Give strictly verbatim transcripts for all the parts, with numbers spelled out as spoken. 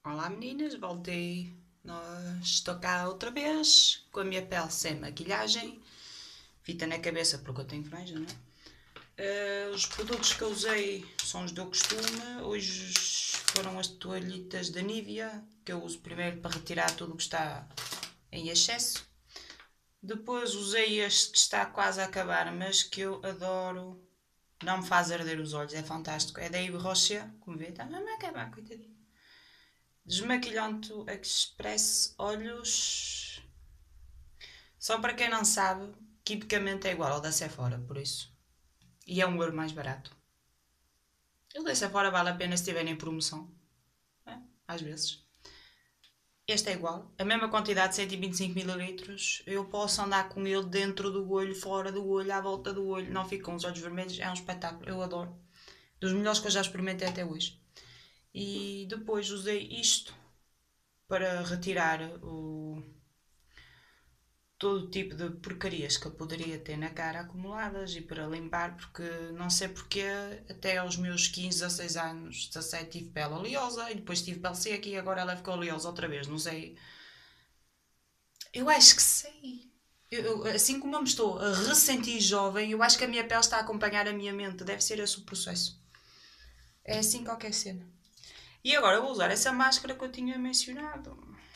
Olá meninas, voltei. Nós estou cá outra vez com a minha pele sem maquilhagem, fita na cabeça porque eu tenho franja, não é? Uh, os produtos que eu usei são os do costume. Hoje foram as toalhitas da Nivea, que eu uso primeiro para retirar tudo o que está em excesso. Depois usei este que está quase a acabar, mas que eu adoro. Não me faz arder os olhos, é fantástico. É da Yves Rocher, como vê, está mesmo a acabar, coitadinho. Desmaquilhante Express Olhos. Só para quem não sabe, quimicamente é igual ao da Sephora, por isso. E é um euro mais barato. O da Sephora vale a pena se estiver em promoção. É, às vezes. Este é igual. A mesma quantidade, cento e vinte e cinco mililitros. Eu posso andar com ele dentro do olho, fora do olho, à volta do olho. Não fico com os olhos vermelhos. É um espetáculo. Eu adoro. Dos melhores que eu já experimentei até hoje. E depois usei isto para retirar o todo tipo de porcarias que eu poderia ter na cara acumuladas e para limpar, porque não sei porque até aos meus quinze, dezasseis anos, dezassete, tive pele oleosa e depois tive pele seca e agora ela ficou oleosa outra vez, não sei. Eu acho que sei. Eu, assim como eu me estou a ressentir jovem, eu acho que a minha pele está a acompanhar a minha mente, deve ser esse o processo. É assim qualquer cena. E agora eu vou usar essa máscara que eu tinha mencionado.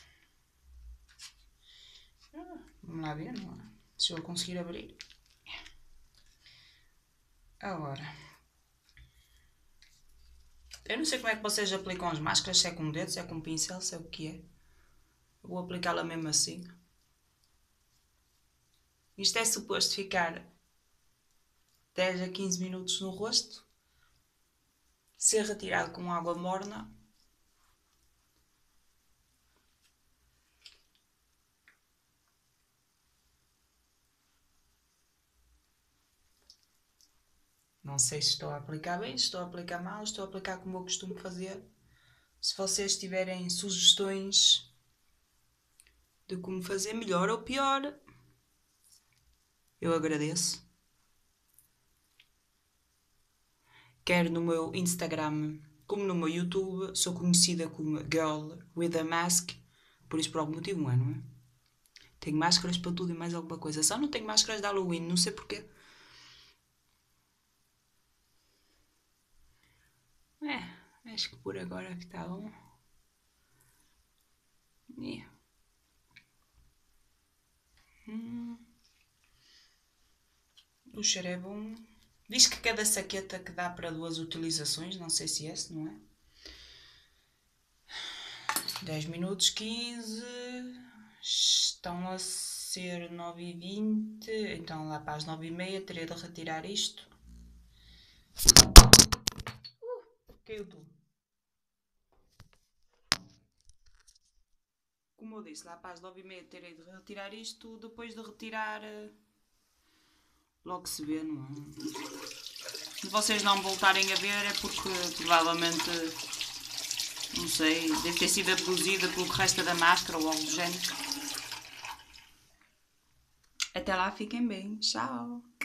Ah, vamos lá ver, não é? Se eu conseguir abrir. Agora. Eu não sei como é que vocês aplicam as máscaras, se é com dedo, se é com pincel, se é o que é. Eu vou aplicá-la mesmo assim. Isto é suposto ficar dez a quinze minutos no rosto. Ser retirado com água morna. Não sei se estou a aplicar bem, se estou a aplicar mal, se estou a aplicar como eu costumo fazer. Se vocês tiverem sugestões de como fazer melhor ou pior, eu agradeço. Quer no meu Instagram como no meu YouTube, sou conhecida como Girl with a Mask, por isso por algum motivo não é, não é? Tenho máscaras para tudo e mais alguma coisa. Só não tenho máscaras de Halloween, não sei porquê. É, acho que por agora está bom. E... Hum. O cheiro é bom. Diz que cada saqueta que dá para duas utilizações, não sei se é esse, não é? dez minutos, quinze. Estão a ser nove e vinte. Então lá para as nove e meia terei de retirar isto. Uh, caiu tudo. Como eu disse, lá para as nove e meia terei de retirar isto. Depois de retirar, logo se vê, não é? Se vocês não voltarem a ver é porque provavelmente, não sei, deve ter sido abduzida pelo que resta da máscara ou algo do género. Até lá, fiquem bem. Tchau!